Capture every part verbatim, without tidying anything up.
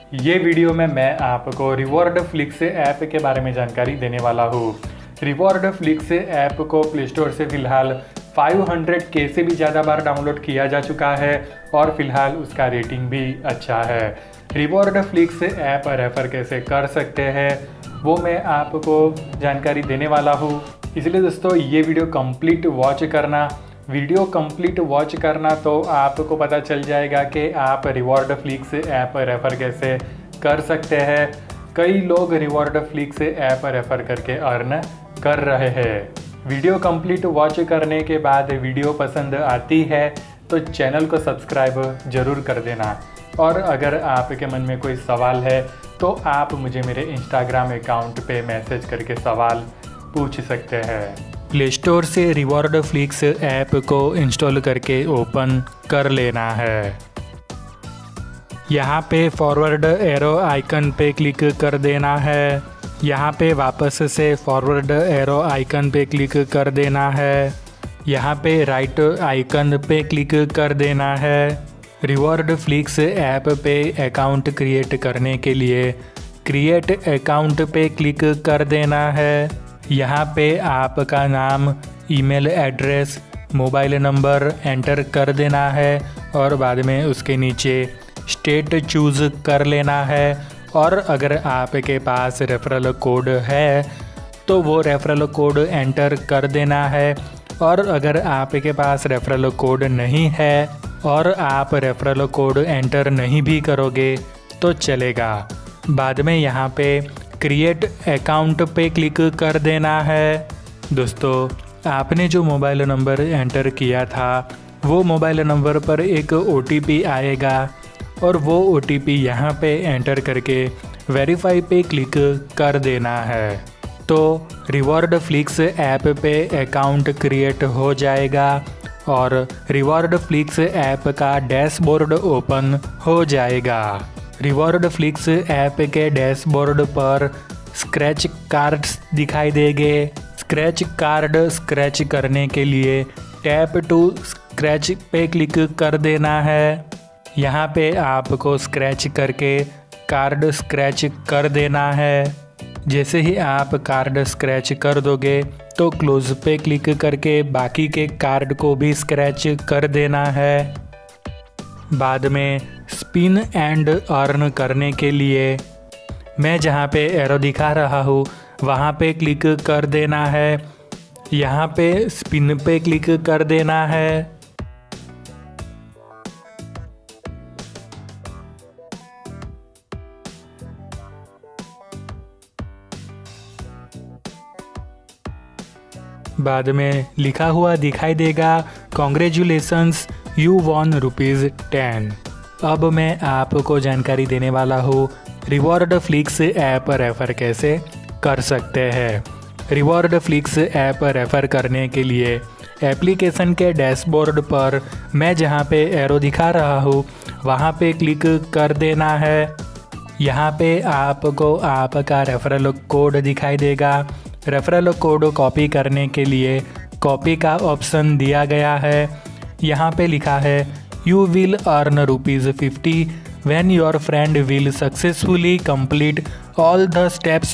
ये वीडियो में मैं आपको रिवॉर्ड फ्लिक्स ऐप के बारे में जानकारी देने वाला हूँ। रिवॉर्ड फ्लिक्स ऐप को प्ले स्टोर से फिलहाल पाँच सौ के से भी ज़्यादा बार डाउनलोड किया जा चुका है और फिलहाल उसका रेटिंग भी अच्छा है। रिवॉर्ड फ्लिक्स ऐप रेफ़र कैसे कर सकते हैं वो मैं आपको जानकारी देने वाला हूँ, इसलिए दोस्तों ये वीडियो कंप्लीट वॉच करना। वीडियो कंप्लीट वॉच करना तो आपको पता चल जाएगा कि आप रिवॉर्ड फ्लिक्स ऐप रेफ़र कैसे कर सकते हैं। कई लोग रिवॉर्ड फ्लिक्स ऐप रेफ़र करके अर्न कर रहे हैं। वीडियो कंप्लीट वॉच करने के बाद वीडियो पसंद आती है तो चैनल को सब्सक्राइब ज़रूर कर देना, और अगर आपके मन में कोई सवाल है तो आप मुझे मेरे इंस्टाग्राम अकाउंट पे मैसेज करके सवाल पूछ सकते हैं। प्ले स्टोर से रिवॉर्ड फ्लिक्स ऐप को इंस्टॉल करके ओपन कर लेना है। यहाँ पे फॉरवर्ड एरो आइकन पे क्लिक कर देना है। यहाँ पे वापस से फॉरवर्ड एरो आइकन पे क्लिक कर देना है। यहाँ पे राइट आइकन पे क्लिक कर देना है। रिवॉर्ड फ्लिक्स ऐप पे अकाउंट क्रिएट करने के लिए क्रिएट अकाउंट पे क्लिक कर देना है। यहाँ पे आपका नाम, email address, mobile number enter कर देना है और बाद में उसके नीचे स्टेट चूज़ कर लेना है। और अगर आपके पास रेफरल कोड है तो वो रेफरल कोड एंटर कर देना है, और अगर आपके पास रेफरल कोड नहीं है और आप रेफरल कोड एंटर नहीं भी करोगे तो चलेगा। बाद में यहाँ पे क्रिएट अकाउंट पे क्लिक कर देना है। दोस्तों, आपने जो मोबाइल नंबर एंटर किया था वो मोबाइल नंबर पर एक ओ टी पी आएगा, और वो ओ टी पी यहाँ पे एंटर करके वेरीफाई पे क्लिक कर देना है तो रिवॉर्ड फ्लिक्स ऐप पे अकाउंट क्रिएट हो जाएगा और रिवॉर्ड फ्लिक्स ऐप का डैशबोर्ड ओपन हो जाएगा। रिवॉर्ड फ्लिक्स ऐप के डैशबोर्ड पर स्क्रैच कार्ड्स दिखाई देंगे। स्क्रैच कार्ड स्क्रैच करने के लिए टैप टू स्क्रैच पे क्लिक कर देना है। यहाँ पे आपको स्क्रैच करके कार्ड स्क्रैच कर देना है। जैसे ही आप कार्ड स्क्रैच कर दोगे तो क्लोज पे क्लिक करके बाकी के कार्ड को भी स्क्रैच कर देना है। बाद में स्पिन एंड अर्न करने के लिए मैं जहाँ पे एरो दिखा रहा हूँ वहाँ पे क्लिक कर देना है। यहाँ पे स्पिन पे क्लिक कर देना है। बाद में लिखा हुआ दिखाई देगा congratulations you won rupees ten. अब मैं आपको जानकारी देने वाला हूँ रिवॉर्ड फ्लिक्स ऐप रेफ़र कैसे कर सकते हैं। रिवॉर्ड फ्लिक्स ऐप रेफ़र करने के लिए एप्लीकेशन के डैशबोर्ड पर मैं जहाँ पे एरो दिखा रहा हूँ वहाँ पे क्लिक कर देना है। यहाँ पे आपको आपका रेफरल कोड दिखाई देगा। रेफरल कोड कॉपी करने के लिए कॉपी का ऑप्शन दिया गया है। यहाँ पे लिखा है you will earn rupees fifty when your friend will successfully complete all the steps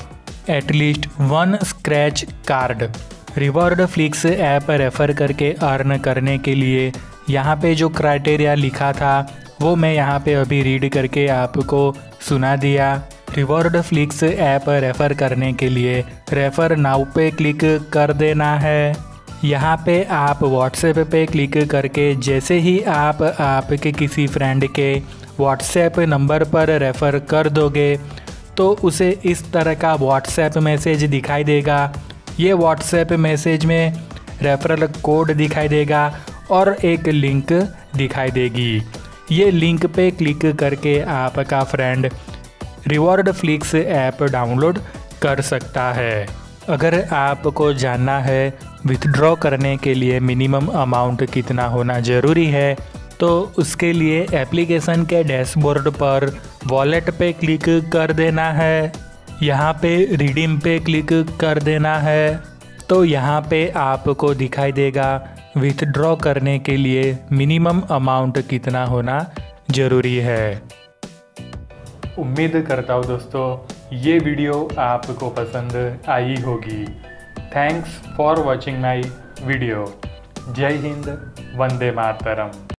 of at least one scratch card. Reward Flix app refer करके अर्न करने के लिए यहाँ पे जो क्राइटेरिया लिखा था वो मैं यहाँ पे अभी रीड करके आपको सुना दिया। रिवॉर्ड फ्लिक्स ऐप रेफ़र करने के लिए रेफ़र नाउ पे क्लिक कर देना है। यहाँ पे आप व्हाट्सएप पे क्लिक करके जैसे ही आप आपके किसी फ्रेंड के व्हाट्सएप नंबर पर रेफ़र कर दोगे तो उसे इस तरह का व्हाट्सएप मैसेज दिखाई देगा। ये व्हाट्सएप मैसेज में रेफरल कोड दिखाई देगा और एक लिंक दिखाई देगी। ये लिंक पे क्लिक करके आपका friend Reward Flix app download कर सकता है। अगर आपको जानना है विथड्रॉ करने के लिए मिनिमम अमाउंट कितना होना ज़रूरी है तो उसके लिए एप्लीकेशन के डैशबोर्ड पर वॉलेट पे क्लिक कर देना है। यहाँ पे रिडीम पे क्लिक कर देना है तो यहाँ पे आपको दिखाई देगा विथड्रॉ करने के लिए मिनिमम अमाउंट कितना होना ज़रूरी है। उम्मीद करता हूँ दोस्तों ये वीडियो आपको पसंद आई होगी। Thanks for watching my video. जय हिंद, वंदे मातरम।